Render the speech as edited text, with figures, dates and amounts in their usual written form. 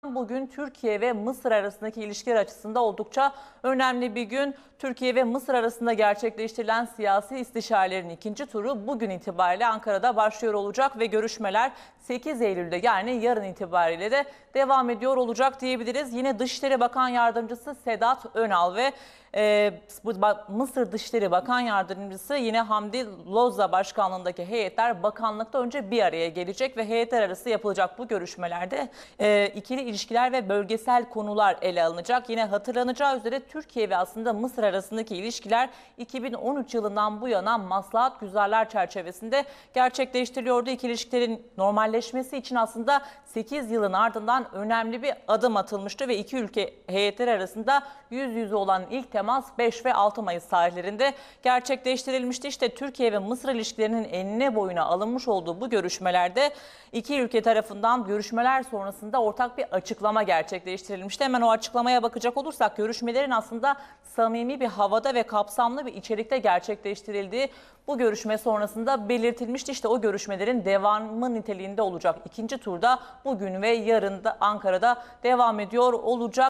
Bugün Türkiye ve Mısır arasındaki ilişkiler açısından oldukça önemli bir gün. Türkiye ve Mısır arasında gerçekleştirilen siyasi istişarelerin ikinci turu bugün itibariyle Ankara'da başlıyor olacak ve görüşmeler 8 Eylül'de yani yarın itibariyle de devam ediyor olacak diyebiliriz. Yine Dışişleri Bakan Yardımcısı Sedat Önal ve Mısır Dışişleri Bakan Yardımcısı yine Hamdi Lozza başkanlığındaki heyetler bakanlıkta önce bir araya gelecek ve heyetler arası yapılacak bu görüşmelerde ikili ilişkiler ve bölgesel konular ele alınacak. Yine hatırlanacağı üzere Türkiye ve aslında Mısır arasındaki ilişkiler 2013 yılından bu yana maslahat güzerler çerçevesinde gerçekleştiriliyordu. İkili ilişkilerin normalleşmesi için aslında 8 yılın ardından önemli bir adım atılmıştı ve iki ülke heyetleri arasında yüz yüze olan ilk temas 5 ve 6 Mayıs tarihlerinde gerçekleştirilmişti. İşte Türkiye ve Mısır ilişkilerinin enine boyuna alınmış olduğu bu görüşmelerde iki ülke tarafından görüşmeler sonrasında ortak bir açıklama gerçekleştirilmişti. Hemen o açıklamaya bakacak olursak görüşmelerin aslında samimi bir havada ve kapsamlı bir içerikte gerçekleştirildiği bu görüşme sonrasında belirtilmişti. İşte o görüşmelerin devamı niteliğinde olacak. İkinci turda bugün ve yarın da Ankara'da devam ediyor olacak.